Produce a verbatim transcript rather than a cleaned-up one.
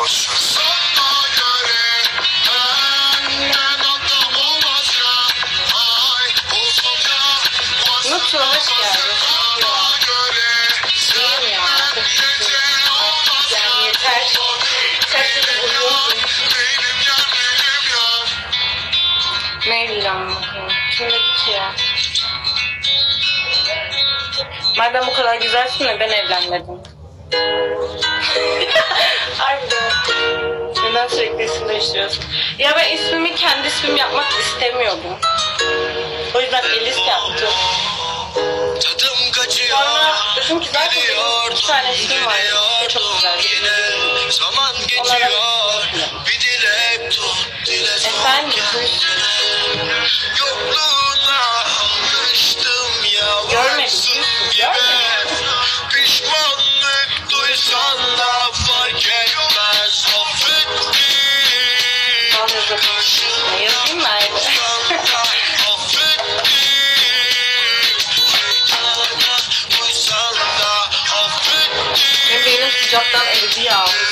Mutlu hoş geldin. İyiyim ya. Yani yeter. Kaç yıldır uyuyorsun? Neyle anlatayım? Kimle bitiyor? Madem bu kadar güzelsin de ben evlenmedim. Harbiden. Neden sürekli isim değiştiriyorsun? Ya ben ismimi kendi ismim yapmak istemiyordum. O yüzden Elis yaptım. Sonra dedim ki zaten benim üç tane ismim var. İşte çok güzel. Onlara efendim. Görmedim. Görmedim. Pişmanlık duysan da fark etmez. Ne yazayım mı aynı? Benim beynim sıcaktan eridi ya.